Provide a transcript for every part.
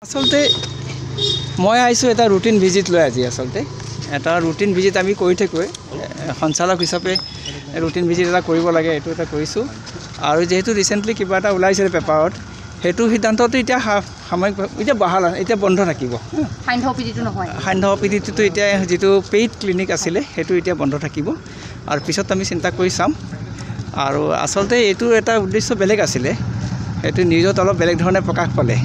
আসলতে মই আইছো এটা ৰুটিন ভিজিট লৈ আজি আসলতে এটা ৰুটিন ভিজিট আমি কৰি থাকোঁ সঞ্চালক হিচাপে ৰুটিন ভিজিট এটা কৰিব লাগে এইটো এটা কৰিছোঁ আৰু যেহেতু ৰিসেন্টলি কিবা এটা ওলাইছিল পেপাৰত হেতু সিদ্ধান্তটো এতিয়া সাময়িক এতিয়া বহাল এতিয়া বন্ধ থাকিব সান্ধ্য অপিডিটো নহয় সান্ধ্য অপিডিটো এতিয়া যেটো পেইড ক্লিনিক আছিল হেতু এতিয়া বন্ধ থাকিব আৰু পিছত আমি চিন্তা কৰি চাম আৰু আসলতে এইটো এটা উদ্দেশ্য বেলেগ আছিল হেতু নিউজত অলপ বেলেগ ধৰণে প্ৰকাশ পালে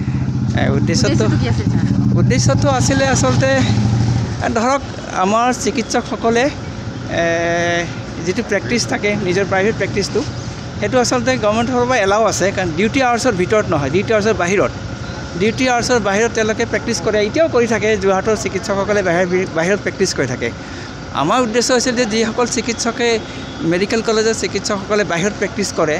উদ্দেশ্যটো আছিল আসলতে ধৰক আমাৰ চিকিৎসকসকলে যেটো প্ৰেক্টিছ থাকে নিজৰ প্ৰাইভেট প্ৰেক্টিছটো হেতু আসলতে গভৰ্ণমেণ্টৰ পৰা এলাও আছে কাৰণ ডিউটি আৱাৰ্ছৰ ভিতৰত নহয় ডিউটি আৱাৰ্ছৰ বাহিৰত তেওঁলোকে প্ৰেক্টিছ কৰে এতিয়াও কৰি থাকে যোৰহাটৰ চিকিৎসকসকলে বাহিৰত প্ৰেক্টিছ কৰি থাকে আমাৰ উদ্দেশ্য হৈছে যে যিসকল চিকিৎসকে মেডিকেল কলেজৰ চিকিৎসকসকলে বাহিৰত প্ৰেক্টিছ কৰে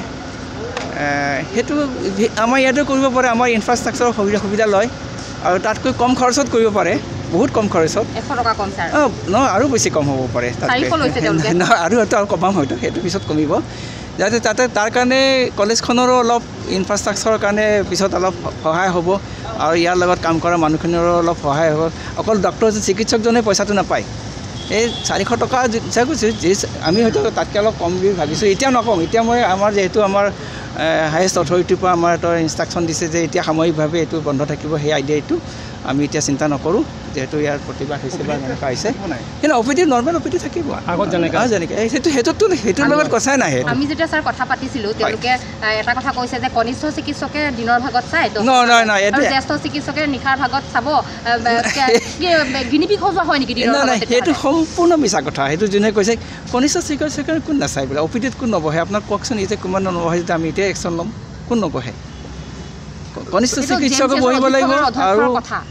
হেতু আমাৰ ইয়াতে কৰিব পাৰে আমাৰ ইনফ্ৰাষ্ট্ৰাকচাৰৰ সুবিধা লয় আৰু তাতকৈ কম খৰচত কৰিব পাৰে বহুত কম খৰচত 100 টকা কম স্যার নহয় আৰু বেছি কম হ'ব পাৰে 400 লৈছে তেওঁলোকে আৰু কমাম হয়তো হেতু পিছত কমিব যাতে তাতে তাৰ কাৰণে কলেজখনৰো অলপ ইনফ্ৰাষ্ট্ৰাকচাৰৰ কাৰণে পিছত অলপ সহায় হ'ব আৰু ইয়াৰ লগত কাম কৰা মানুহখিনিৰো অলপ সহায় হ'ব অকল ডক্টৰ চিকিৎসকজনে পইচাটো নাপায় এই 400 টকা আমি হয়তো তাতকৈ অলপ কম বুলি ভাবিছোঁ এতিয়া নকম এতিয়া মই আমাৰ যেহেতু আমাৰ হাইয়েষ্ট অথৰিটিৰ পৰা আমাৰ এটা ইনষ্ট্ৰাকশ্যন দিছে যে এতিয়া সাময়িকভাৱে এইটো বন্ধ থাকিব সেই আইডিয়াটো আমি এতিয়া চিন্তা নকৰোঁ যেহেতু ইয়াৰ প্ৰতিবাদ হৈছে বা এনেকুৱা হৈছে কিন্তু অপিডি নৰ্মেল অপিডি থাকিব আগত যেনেকৈ সেইটোৰ লগত কথাই নাহে আমি যেতিয়া ছাৰ কথা পাতিছিলোঁ তেওঁলোকে এটা কথা কৈছে যে কনিষ্ঠ চিকিৎসকে দিনৰ ভাগত চাই নহয় আৰু জ্যেষ্ঠ চিকিৎসকে নিশাৰ ভাগত চাব গিনিপিক হোৱা হয় নেকি দিনৰ ভাগত সেইটো সম্পূৰ্ণ মিছা কথা সেইটো যোনে কৈছে কনিষ্ঠ চিকিৎসকে কোন নাচাই বোলে অপিডিত কোন নবহে আপোনাক কওকচোন এতিয়া কিমান নবহে যেতিয়া আমি এতিয়া একশ্যন ল'ম কোন নবহে কনিষ্ঠ চিকিৎসকে বহিব লাগিব আৰু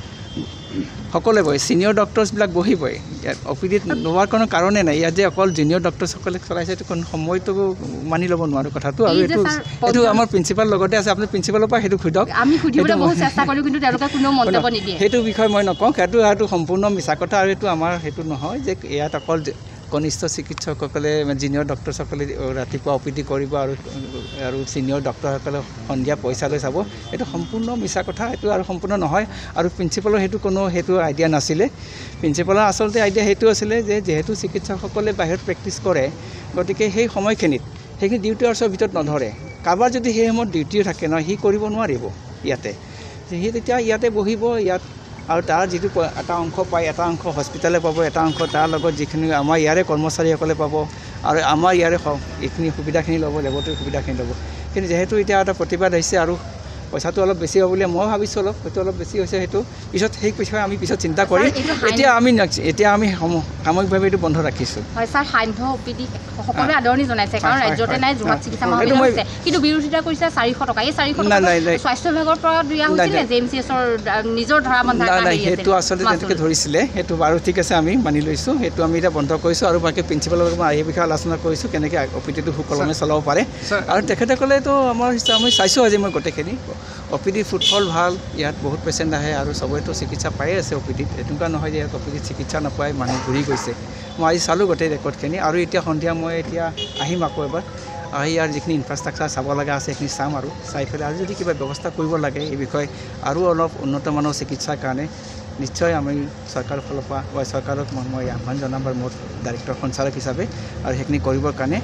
সকলে বহে সিনিয়ৰ ডক্টৰছবিলাক বহিবই ইয়াত অপিডিত নোৱাৰ কোনো কাৰণেই নাই ইয়াত যে অকল জুনিয়ৰ ডক্টৰছসকলে চলাইছে এইটো কোনো সময়টো মানি ল'ব নোৱাৰো কথাটো আৰু এইটো আমাৰ প্ৰিন্সিপাল লগতে আছে আপুনি প্ৰিন্সিপালৰ পৰা সেইটো খুদক আমি খুদিবলৈ বহুত চেষ্টা কৰিলোঁ কিন্তু তেওঁলোকে কোনো মন্তব্য নিদিয়ে সেইটো বিষয় মই নকওঁ সেইটো সম্পূৰ্ণ মিছা কথা আৰু এইটো আমাৰ সেইটো নহয় যে ইয়াত অকল কনিষ্ঠ চিকিৎসকসকলে জুনিয়ৰ ডক্টৰসকলে ৰাতিপুৱা অপিডি কৰিব আৰু ছিনিয়ৰ ডক্টৰসকলে সন্ধিয়া পইচা লৈ চাব এইটো সম্পূৰ্ণ মিছা কথা এইটো আৰু সম্পূৰ্ণ নহয় আৰু প্ৰিন্সিপালৰ সেইটো আইডিয়া নাছিলে প্ৰিন্সিপালৰ আচলতে আইডিয়া সেইটো আছিলে যে যিহেতু চিকিৎসকসকলে বাহিৰত প্ৰেক্টিছ কৰে গতিকে সেই সময়খিনিত সেইখিনি ডিউটি আৱাৰ্ছৰ ভিতৰত নধৰে কাৰোবাৰ যদি সেই সময়ত ডিউটিও থাকে নহয় সি কৰিব নোৱাৰিব ইয়াতে সি তেতিয়া ইয়াতে বহিব ইয়াত আৰু তাৰ যিটো এটা অংশ পায় এটা অংশ হস্পিটালে পাব এটা অংশ তাৰ লগত যিখিনি আমাৰ ইয়াৰে কৰ্মচাৰীসকলে পাব আৰু আমাৰ ইয়াৰে এইখিনি সুবিধাখিনি ল'ব লেবৰেটৰী সুবিধাখিনি ল'ব কিন্তু যিহেতু এতিয়া এটা প্ৰতিবাদ হৈছে আৰু পইচাটো অলপ বেছি হ'ব বুলি মই ভাবিছোঁ হয়তো অলপ বেছি হৈছে সেইটো পিছত সেই বিষয়ে আমি পিছত চিন্তা কৰি এতিয়া আমি সাময়িকভাৱে এইটো বন্ধ ৰাখিছোঁ হয় ছাৰ সান্ধ্য অপিডি সকলোৱে আদৰণি জনাইছে কাৰণ ৰাজ্যতে নাই যোৰহাট চিকিৎসা মহাবিদ্যালয় আছে কিন্তু বিৰোধিতা কৰিছে 400 টকা এই 400 টকা স্বাস্থ্য বিভাগৰ পৰা দিয়া হৈছিল JMCHৰ নিজৰ ধৰা বন্ধা সেইটো আচলতে তেনেকৈ ধৰিছিলে সেইটো বাৰু ঠিক আছে আমি মানি লৈছোঁ সেইটো আমি এতিয়া বন্ধ কৰিছোঁ আৰু বাকী প্ৰিন্সিপালৰ লগত এই বিষয়ে আলোচনা কৰিছোঁ কেনেকৈ অপিডিটো সুকলমে চলাব পাৰে আৰু তেখেতসকলেতো আমাৰ আমি চাইছোঁ আজি মই গোটেইখিনি অপিডি ফুটফল ভাল ইয়াত বহুত পেচেণ্ট আহে আৰু চবৰেতো চিকিৎসা পায়ে আছে অপিডিত এনেকুৱা নহয় যে ইয়াত অপিডিত চিকিৎসা নাপায় মানুহ ঘূৰি গৈছে মই আজি চালোঁ গোটেই ৰেকৰ্ডখিনি আৰু এতিয়া সন্ধিয়া মই এতিয়া আহিম আকৌ এবাৰ আহি ইয়াৰ যিখিনি ইনফ্ৰাষ্ট্ৰাকচাৰ চাব লগা আছে সেইখিনি চাম আৰু চাই পেলাই আৰু যদি কিবা ব্যৱস্থা কৰিব লাগে এই বিষয়ে আৰু অলপ উন্নত মানৰ চিকিৎসাৰ কাৰণে নিশ্চয় আমি চৰকাৰৰ ফালৰ পৰা বা চৰকাৰক মই আহ্বান জনাম বা মোৰ ডাইৰেক্টৰ সঞ্চালক হিচাপে আৰু সেইখিনি কৰিবৰ কাৰণে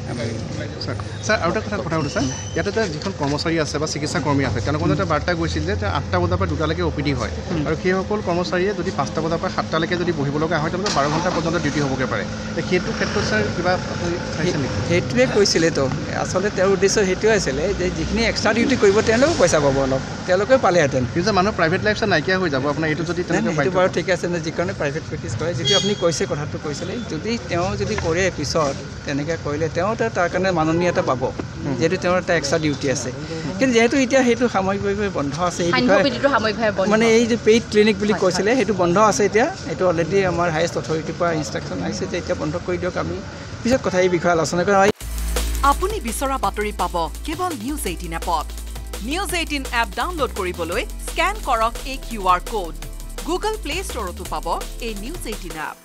ছাৰ আৰু এটা কথা সুধোঁ ছাৰ ইয়াতে যিখন কৰ্মচাৰী আছে বা চিকিৎসা কৰ্মী আছে তেওঁলোকৰ এটা বাৰ্তা গৈছিল যে 8টা বজাৰ পৰা 2টালৈকে অপিডি হয় আৰু সেইসকল কৰ্মচাৰীয়ে যদি 5টা বজাৰ পৰা 7টালৈকে যদি বহিব লগা হয় তেওঁলোকে 12 ঘণ্টা পৰ্যন্ত ডিউটি হ'বগৈ পাৰে সেইটো ক্ষেত্ৰত ছাৰ কিবা চাইছে নেকি সেইটোৱে কৈছিলেতো আচলতে তেওঁৰ উদ্দেশ্য সেইটোৱে আছিলে যে যিখিনি এক্সট্ৰা ডিউটি কৰিব তেওঁলোকেও পইচা পাব অলপ তেওঁলোকেও পালেহেঁতেন কিন্তু মানুহৰ প্ৰাইভেট লাইফ চাৰ নাইকিয়া হৈ যাব আপোনাৰ এইটো যদি সেইটো বাৰু ঠিক আছে নে যিকাৰণে প্ৰাইভেট প্ৰেক্টিছ কৰে যিটো আপুনি কৈছে কথাটো কৈছিলে যদি তেওঁ যদি কৰে পিছত তেনেকৈ কৰিলে তেওঁ তাৰ কাৰণে মাননীয়তা পাব যেহেতু তেওঁৰ এটা এক্সট্ৰা ডিউটি আছে কিন্তু যেহেতু এতিয়া সেইটো সাময়িকভাৱে বন্ধ আছে এই মানে এই যে পেইড ক্লিনিক বুলি কৈছিলে সেইটো বন্ধ আছে এতিয়া এইটো অলৰেডি আমাৰ হাইয়েষ্ট অথৰিটিৰ পৰা ইনষ্ট্ৰাকশ্যন আহিছে যে এতিয়া বন্ধ কৰি দিয়ক আমি পিছত কথা এই বিষয়ে আলোচনা কৰিম আপুনি বিচৰা বাতৰি পাব কেৱল News18 এপত News18 এপ ডাউনলোড কৰিবলৈ স্ক্যান কৰক এই QR code Google Play Store তো পাব এই News18 এপ